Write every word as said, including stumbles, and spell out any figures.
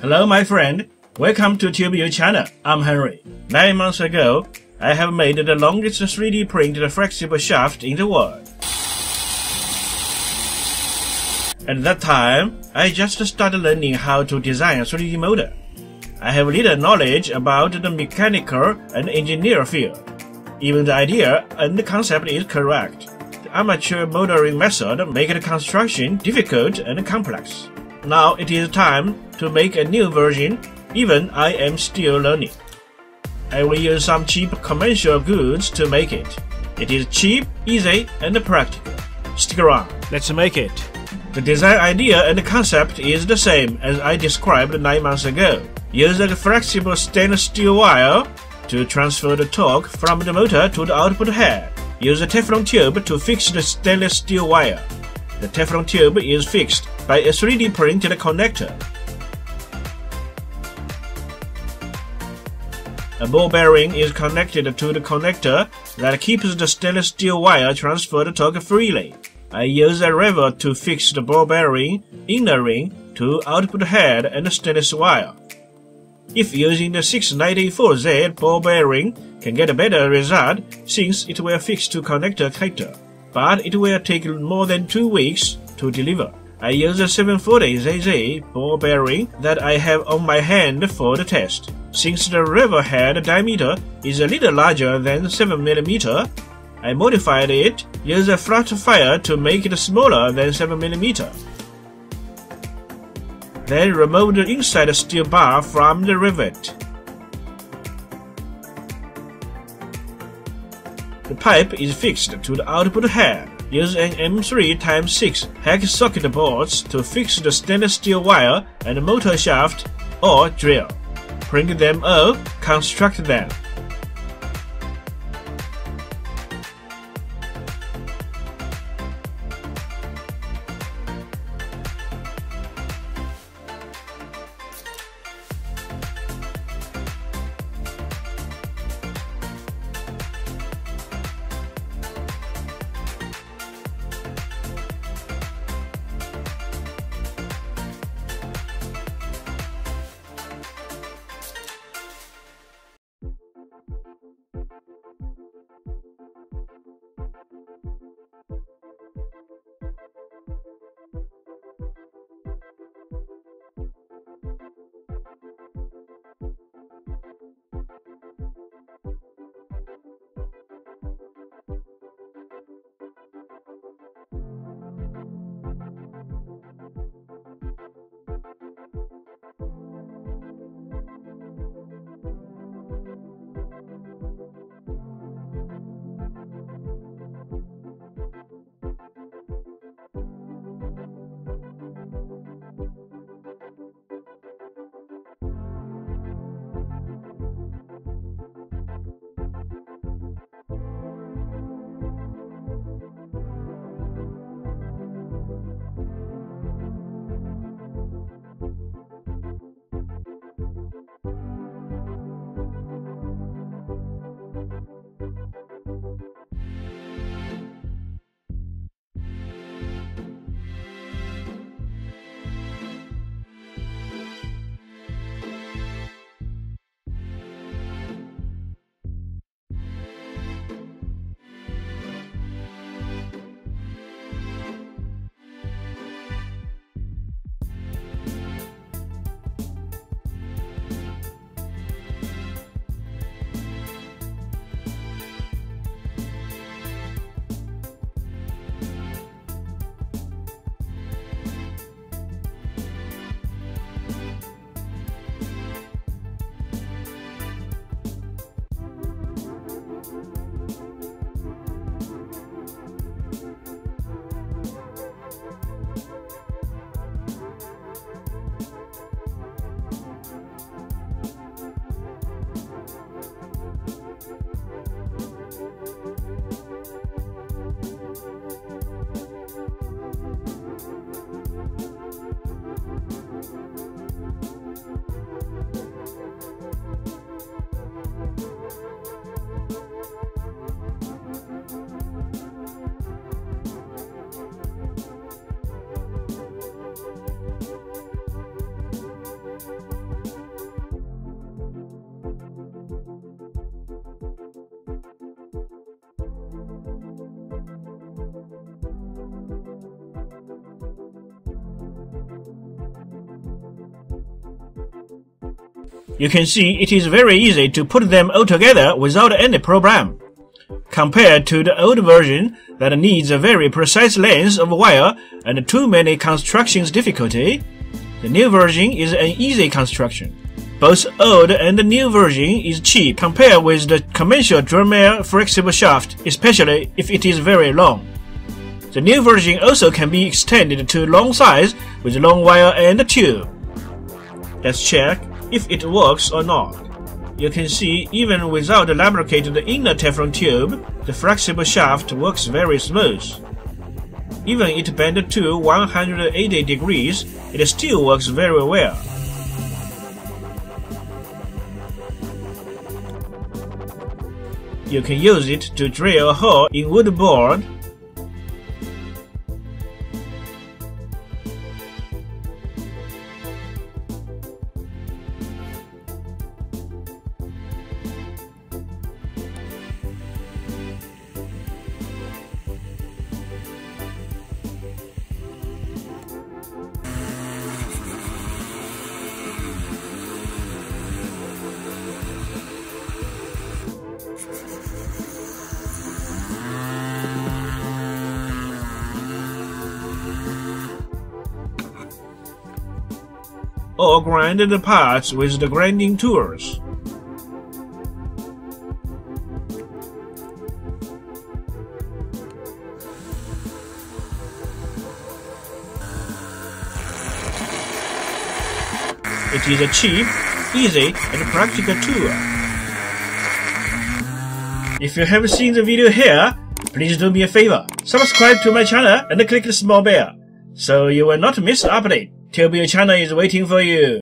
Hello my friend, welcome to TubeU channel. I'm Henry. Nine months ago, I have made the longest three D printed flexible shaft in the world. At that time, I just started learning how to design a three D motor. I have little knowledge about the mechanical and engineer field. Even the idea and the concept is correct. The amateur moldering method makes the construction difficult and complex. Now it is time to make a new version, even I am still learning. I will use some cheap commercial goods to make it. It is cheap, easy, and practical. Stick around, let's make it. The design idea and concept is the same as I described nine months ago. Use a flexible stainless steel wire to transfer the torque from the motor to the output head. Use a Teflon tube to fix the stainless steel wire. The Teflon tube is fixed by a three D printed connector. A ball bearing is connected to the connector that keeps the stainless steel wire transferred torque freely. I use a lever to fix the ball bearing inner ring to output head and stainless wire. If using the six ninety-four Z ball bearing can get a better result since it will fix to connector connector, but it will take more than two weeks to deliver. I use a seven forty Z Z ball bearing that I have on my hand for the test. Since the lever head diameter is a little larger than seven millimeters, I modified it, use a flat fire to make it smaller than seven millimeters. Then remove the inside steel bar from the rivet. The pipe is fixed to the output head. Use an M three by six hex socket bolts to fix the stainless steel wire and motor shaft or drill. Print them all, construct them. You can see it is very easy to put them all together without any problem. Compared to the old version that needs a very precise length of wire and too many constructions difficulty, the new version is an easy construction. Both old and the new version is cheap compared with the conventional drummer flexible shaft, especially if it is very long. The new version also can be extended to long size with long wire and tube. Let's check if it works or not. You can see even without the lubricated inner Teflon tube, the flexible shaft works very smooth. Even it bent to one hundred eighty degrees, it still works very well. You can use it to drill a hole in wood board. Or grind the parts with the grinding tools. It is a cheap, easy, and practical tool. If you haven't seen the video here, please do me a favor, subscribe to my channel and click the small bell, so you will not miss an update. T B channel is waiting for you.